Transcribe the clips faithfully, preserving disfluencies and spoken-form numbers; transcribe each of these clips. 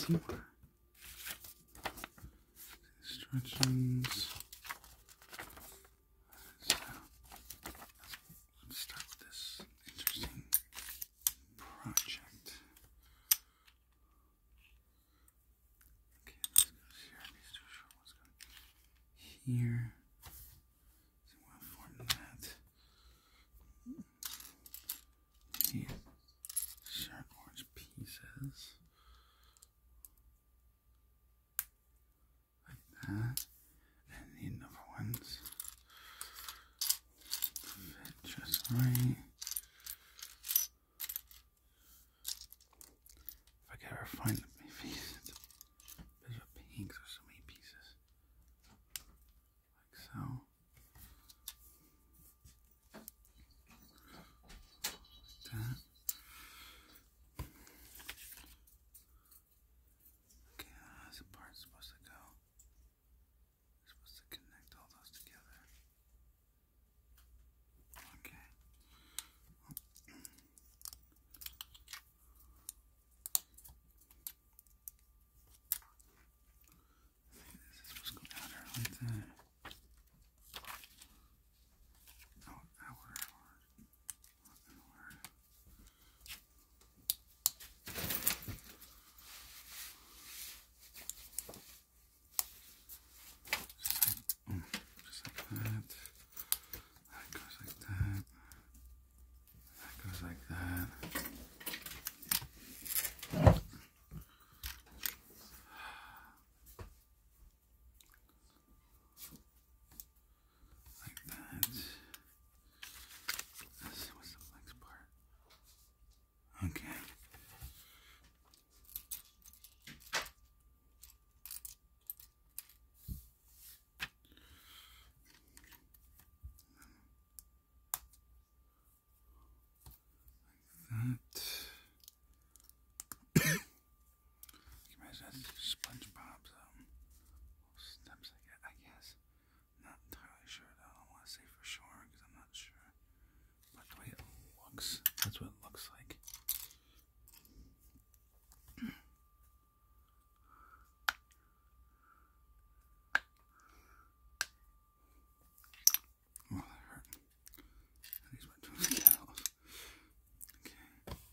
some more. Instructions. So, let's start with this interesting project. Okay, this goes here. These two short ones go here. So we'll form that. Need sharp orange pieces. Like that. And need another ones. Fit just right. If I could ever find them, maybe it's a bit of a pain because there's so many pieces. Like so. Like that. Okay, how's the part supposed to go? It's supposed to connect all those together. Okay. This is supposed to go down there like that. Oh, outward, outward, outward. Just like, mm, just like that. That goes like that. That goes like that. Like that. This was the next part. Okay. That. You can imagine that's SpongeBob's um, steps, I guess. I guess. Not entirely sure though. I don't want to say for sure because I'm not sure. But the way it looks, that's what it looks like. Oh, that hurt. At least my toes get out. Okay.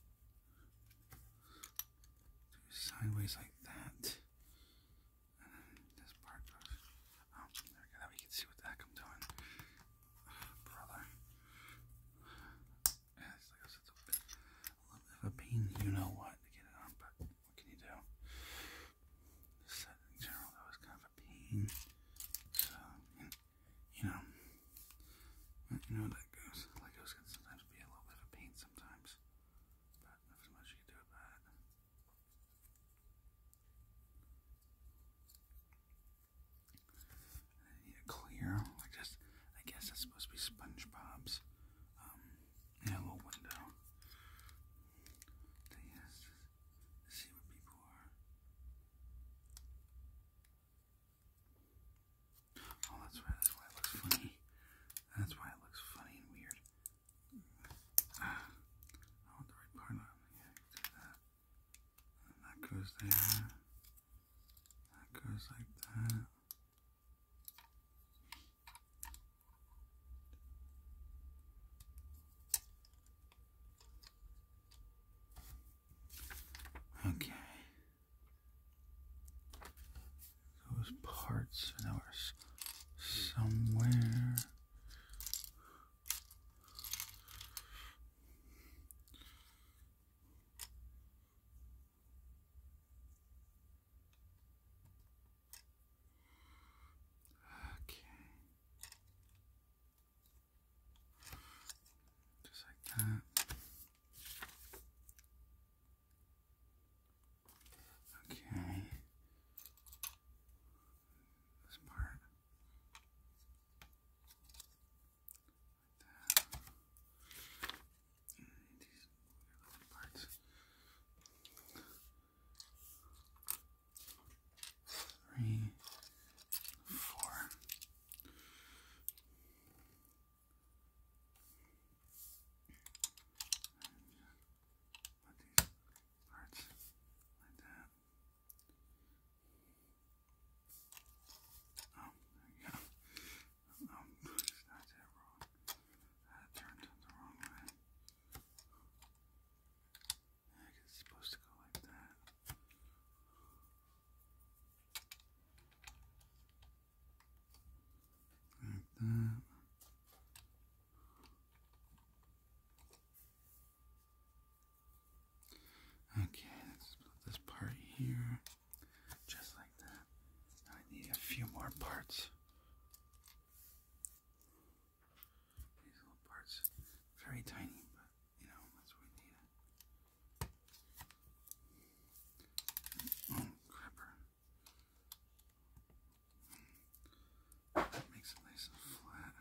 Do sideways like that. And then this part goes. Oh, there we go. Now we can see what the heck I'm doing. Brother. Yeah, it's like it's a, bit, a little bit of a pain, you know what, to get it on, but what can you do? This set in general, that was kind of a pain. So, you know, you know how that goes. Legos can sometimes be a little bit of a pain sometimes, but not as much you can do about it. And then you need a clear, like just, I guess that's supposed to be SpongeBob's, um, yeah, little window. To, yes, to see what people are. Oh, that's right, that's why it looks funny. That's why it looks funny and weird. Ah, I want the right part on. Yeah, do that. And that goes there. That goes like that. Okay. Those parts now are s- somewhere. parts. These little parts. Very tiny, but you know, that's what we need. Oh, crapper. That makes it nice and flat.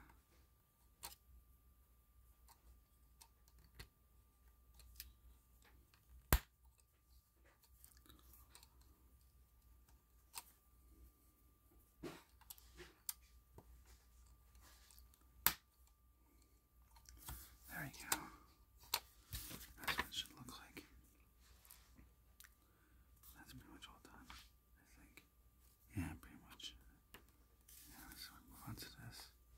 There you go. That's what it should look like. That's pretty much all done, I think. Yeah, pretty much. Yeah, so we move on to this.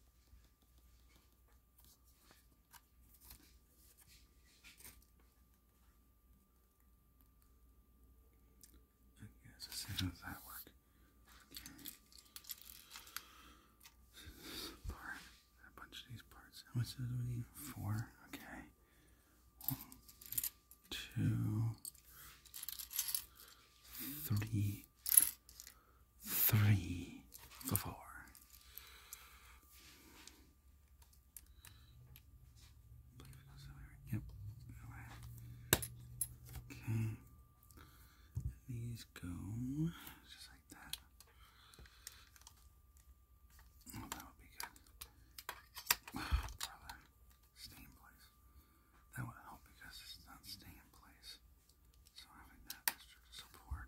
Okay, so see how does that work? Okay. This part, a bunch of these parts. How much do we need? Four. Okay. One, two, three, three, four. Yep. Okay. These go just like that. Oh, that would be good. Oh, brother. Stay in place. That would help because it's not staying in place. So having that extra support.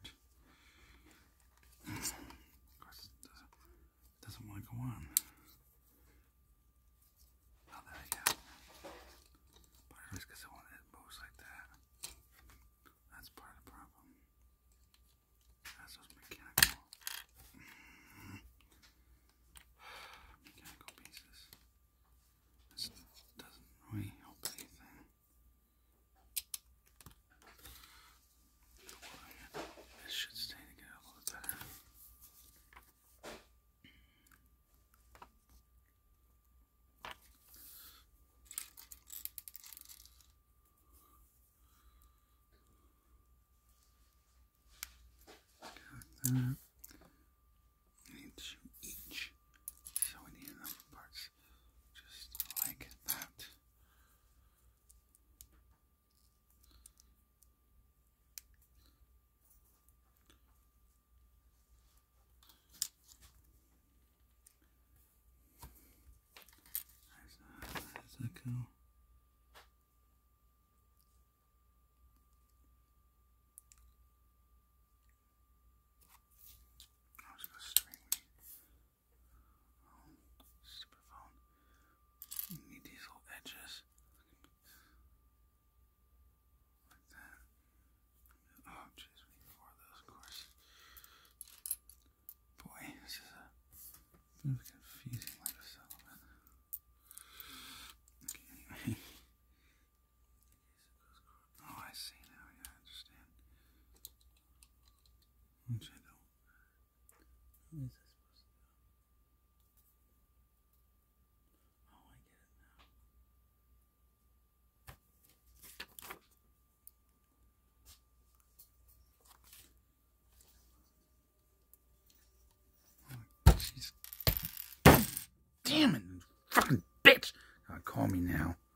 Of course, it doesn't, it doesn't want to go on. Oh, there you go. Part of it's because it won't, it moves like that. That's part of the problem. That's those mechanical, mechanical pieces. This doesn't really help anything. It should stay together a little better. Got that. We need two each. So we need enough parts just like that. How does that go? I'll just go straight. Oh, stupid phone. You need these little edges. Like that. Oh, jeez, we need four of those, of course. Boy, this is a bit of confusing like a settlement. Okay, anyway. Oh, I see now. Yeah, I understand. Which I don't. How is this supposed to go? Oh, I get it now. Oh, jeez. Damn it, you fucking bitch! God, call me now.